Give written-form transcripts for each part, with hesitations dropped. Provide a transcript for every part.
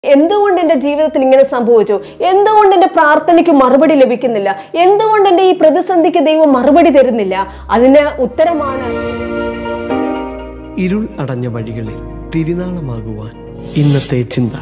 എന്തുകൊണ്ട് എൻ്റെ ജീവിതത്തിൽ ഇങ്ങനെ സംഭവിച്ചു? എന്തുകൊണ്ട് എൻ്റെ പ്രാർത്ഥനയ്ക്ക് മറുപടി ലഭിക്കുന്നില്ല? എന്തുകൊണ്ട് എൻ്റെ ഈ പ്രതിസന്ധിക്ക് ദൈവം മറുപടി തരുന്നില്ല? അതിന് ഉത്തരമാണ് ഇരുൾ അടഞ്ഞ വഴികളിൽ തിരുനാളമാകുവാൻ ഇന്നത്തെ ചിന്ത.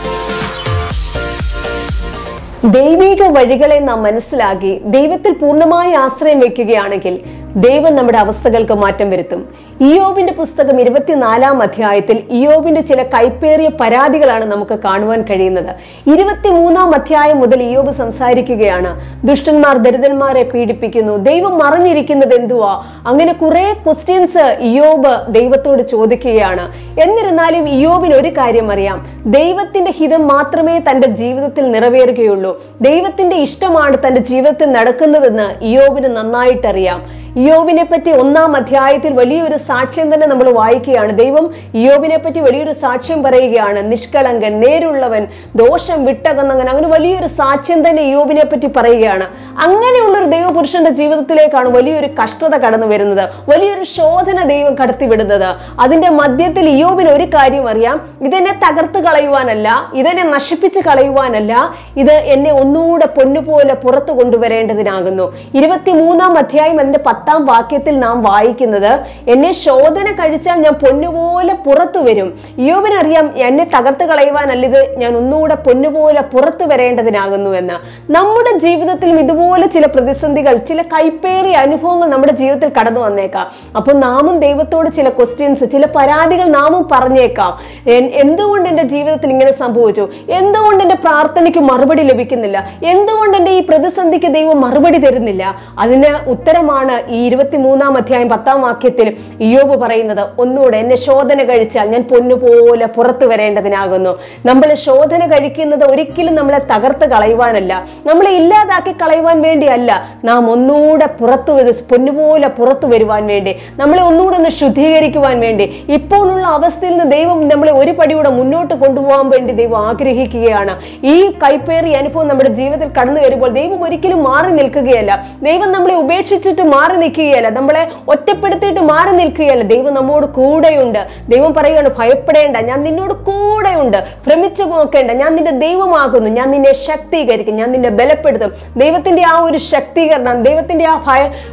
ദൈവിക വഴികളെ നാം മനസ്സിലാക്കി ദൈവത്തിൽ പൂർണ്ണമായി ആശ്രയം വെക്കുകയാണെങ്കിൽ ദൈവം നമ്മുടെ അവസ്ഥകൾക്ക് മാറ്റം വരുത്തും. ഇയ്യോബിന്റെ പുസ്തകം 24-ാം അധ്യായത്തിൽ ഇയ്യോബിന്റെ ചില കൈപ്പേറിയ പരാതികളാണ് നമുക്ക് കാണുവാൻ കഴിയുന്നത്. 23-ാം അധ്യായം മുതൽ ഇയ്യോബ് സംസാരിക്കുകയാണ്. ദുഷ്ടന്മാർ ദരിദ്രന്മാരെ പീഡിപ്പിക്കുന്നു, ദൈവം മറഞ്ഞിരിക്കുന്നത് എന്തുവാ? അങ്ങനെ കുറെ ക്വസ്റ്റ്യൻസ് ഇയ്യോബ് ദൈവത്തോട് ചോദിക്കുകയാണ്. എന്നിരുന്നാലും ഇയ്യോബിന് ഒരു കാര്യം അറിയാം, ദൈവത്തിന്റെ ഹിതം മാത്രമേ തന്റെ ജീവിതത്തിൽ നിറവേറുകയുള്ളൂ. ദൈവത്തിന്റെ ഇഷ്ടമാണ് തന്റെ ജീവിതത്തിൽ നടക്കുന്നതെന്ന് ഇയ്യോബിന് നന്നായിട്ടറിയാം. ഇയ്യോബിനെ പറ്റി 1-ാം അധ്യായത്തിൽ വലിയൊരു സാക്ഷ്യം തന്നെ നമ്മൾ വായിക്കുകയാണ്. ദൈവം ഇയ്യോബിനെ പറ്റി വലിയൊരു സാക്ഷ്യം പറയുകയാണ്. നിഷ്കളങ്കൻ, നേരുള്ളവൻ, ദോഷം വിട്ടകന്നവൻ, അങ്ങനെ വലിയൊരു സാക്ഷ്യം തന്നെ ഇയ്യോബിനെ പറ്റി പറയുകയാണ്. അങ്ങനെയുള്ളൊരു ദൈവപുരുഷന്റെ ജീവിതത്തിലേക്കാണ് വലിയൊരു കഷ്ടത കടന്നു വരുന്നത്, വലിയൊരു ശോധന ദൈവം കടത്തിവിടുന്നത്. അതിന്റെ മധ്യത്തിൽ ഇയ്യോബിന് ഒരു കാര്യം അറിയാം, ഇതെന്നെ തകർത്ത് കളയുവാനല്ല, ഇതെന്നെ നശിപ്പിച്ച് കളയുവാനല്ല, ഇത് എന്നെ ഒന്നുകൂടെ പൊന്നുപോലെ പുറത്തു കൊണ്ടുവരേണ്ടതിനാകുന്നു. 23-ാം അധ്യായം അതിന്റെ 10-ാം വാക്യത്തിൽ നാം വായിക്കുന്നത്, എന്നെ ശോധന കഴിച്ചാൽ ഞാൻ പൊന്നുപോലെ പുറത്തു വരും. ഇയ്യോബിനറിയാം എന്നെ തകർത്ത് കളയുവാനല്ല, ഇത് ഞാൻ ഒന്നുകൂടെ പൊന്നുപോലെ പുറത്തു വരേണ്ടതിനാകുന്നു എന്ന്. നമ്മുടെ ജീവിതത്തിലും ഇതുപോലെ ചില പ്രതിസന്ധികൾ, ചില കൈപ്പേറിയ അനുഭവങ്ങൾ നമ്മുടെ ജീവിതത്തിൽ കടന്നു വന്നേക്കാം. അപ്പോൾ നാമും ദൈവത്തോട് ചില ക്വസ്റ്റ്യൻസ്, ചില പരാതികൾ നാമും പറഞ്ഞേക്കാം. എന്തുകൊണ്ട് എൻ്റെ ജീവിതത്തിൽ ഇങ്ങനെ സംഭവിച്ചു? എന്തുകൊണ്ട് എൻ്റെ പ്രാർത്ഥനയ്ക്ക് മറുപടി ലഭിക്കുന്നില്ല? എന്തുകൊണ്ട് എൻ്റെ ഈ പ്രതിസന്ധിക്ക് ദൈവം മറുപടി തരുന്നില്ല? അതിന് ഉത്തരമാണ് ഈ 23-ാം അധ്യായം 10-ാം വാക്യത്തിൽ ഇയ്യോബ് പറയുന്നത്. ഒന്നുകൂടെ, എന്നെ ശോധന കഴിച്ചാൽ ഞാൻ പൊന്നുപോലെ പുറത്തു വരേണ്ടതിനാകുന്നു. നമ്മൾ ശോധന കഴിക്കുന്നത് ഒരിക്കലും നമ്മളെ തകർത്ത് കളയുവാനല്ല, നമ്മളെ ഇല്ലാതാക്കി കളയുവാൻ വേണ്ടിയല്ല. നാം ഒന്നുകൂടെ പൊന്നുപോലെ പുറത്തു വരുവാൻ വേണ്ടി, നമ്മളെ ഒന്നുകൂടെ ഒന്ന് ശുദ്ധീകരിക്കുവാൻ വേണ്ടി, ഇപ്പോഴുള്ള അവസ്ഥയിൽ നിന്ന് ദൈവം നമ്മളെ ഒരു പടിയൂടെ മുന്നോട്ട് കൊണ്ടുപോകാൻ വേണ്ടി ദൈവം ആഗ്രഹിക്കുകയാണ്. ഈ കൈപ്പേറിയ അനുഭവം നമ്മുടെ ജീവിതത്തിൽ കടന്നു വരുമ്പോൾ ദൈവം ഒരിക്കലും മാറി നിൽക്കുകയല്ല. ദൈവം നമ്മളെ ഉപേക്ഷിച്ചിട്ട് മാറി നിൽക്കുകയല്ല, നമ്മളെ ഒറ്റപ്പെടുത്തിയിട്ട് മാറി നിൽക്കുകയല്ല. ദൈവം നമ്മോട് കൂടെയുണ്ട്. ദൈവം പറയുകയാണ്, ഭയപ്പെടേണ്ട, ഞാൻ നിന്നോട് കൂടെയുണ്ട്, ഭ്രമിച്ചു പോക്കേണ്ട, ഞാൻ നിന്റെ ദൈവമാകുന്നു, ഞാൻ നിന്നെ ശക്തീകരിക്കും, ഞാൻ നിന്നെ ബലപ്പെടുത്തും. ദൈവത്തിന്റെ ആ ഒരു ശക്തീകരണം, ദൈവത്തിന്റെ ആ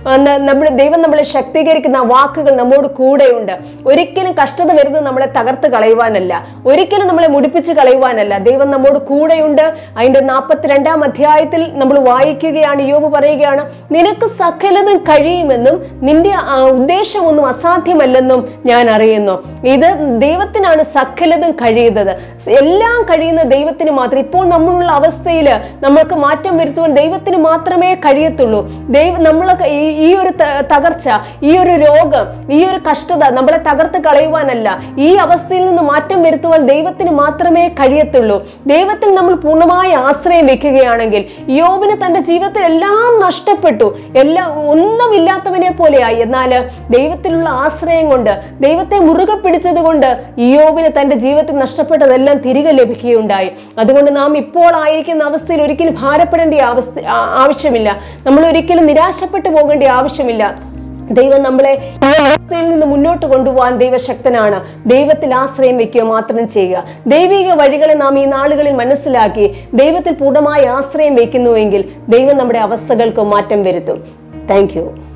ദൈവം നമ്മളെ ശക്തീകരിക്കുന്ന ആ വാക്കുകൾ നമ്മോട് കൂടെയുണ്ട്. ഒരിക്കലും കഷ്ടത വരുന്നത് നമ്മളെ തകർത്ത് കളയുവാനല്ല, ഒരിക്കലും നമ്മളെ മുടിപ്പിച്ച് കളയുവാനല്ല. ദൈവം നമ്മോട് കൂടെയുണ്ട്. അതിന്റെ 42-ാം അധ്യായത്തിൽ നമ്മൾ വായിക്കുകയാണ്, ഇയ്യോബ് പറയുകയാണ്, നിനക്ക് സകലതും കഴിയുമെന്നും നിന്റെ ഉദ്ദേശമൊന്നും അസാധ്യമല്ലെന്നും ഞാൻ അറിയുന്നു. ഇത് ദൈവത്തിനാണ് സകലതും കഴിയുന്നത്, എല്ലാം കഴിയുന്ന ദൈവത്തിന് മാത്രം. ഇപ്പോൾ നമ്മളുള്ള അവസ്ഥയിൽ നമ്മൾക്ക് മാറ്റം വരുത്തുവാൻ ദൈവത്തിന് മാത്രമേ കഴിയത്തുള്ളൂ. നമ്മളൊക്കെ ഈ ഒരു തകർച്ച, ഈ ഒരു രോഗം, ഈ ഒരു കഷ്ടത നമ്മളെ തകർത്ത് കളയുവാനല്ല, ഈ അവസ്ഥയിൽ നിന്ന് മാറ്റം വരുത്തുവാൻ ദൈവത്തിന് മാത്രമേ കഴിയത്തുള്ളൂ. ദൈവത്തിൽ നമ്മൾ പൂർണ്ണമായി ആശ്രയം വെക്കുകയാണെങ്കിൽ, ഇയ്യോബിന് തന്റെ ജീവിതത്തിൽ എല്ലാം നഷ്ടപ്പെട്ടു, ഒന്നുമില്ലാത്തവനെ പോലെയായി. എന്നാൽ ദൈവത്തിലുള്ള ആശ്രയം കൊണ്ട്, ദൈവത്തെ മുറുകെ പിടിച്ചത് കൊണ്ട് ഇയ്യോബിന് തന്റെ ജീവിതത്തിൽ നഷ്ടപ്പെട്ടതെല്ലാം തിരികെ ലഭിക്കുകയുണ്ടായി. അതുകൊണ്ട് നാം ഇപ്പോൾ ആയിരിക്കുന്ന അവസ്ഥയിൽ ഒരിക്കലും ഭാരപ്പെടേണ്ട ആവശ്യമില്ല, നമ്മൾ ഒരിക്കലും നിരാശപ്പെട്ടു പോകേണ്ട ആവശ്യമില്ല. ദൈവം നമ്മളെ ഈ അവസ്ഥയിൽ നിന്ന് മുന്നോട്ട് കൊണ്ടുപോകാൻ ദൈവശക്തനാണ്. ദൈവത്തിൽ ആശ്രയം വെക്കുക മാത്രം ചെയ്യുക. ദൈവിക വഴികളെ നാം ഈ നാളുകളിൽ മനസ്സിലാക്കി ദൈവത്തിൽ പൂർണ്ണമായി ആശ്രയം വെക്കുന്നുവെങ്കിൽ ദൈവം നമ്മുടെ അവസ്ഥകൾക്ക് മാറ്റം വരുത്തും. Thank U.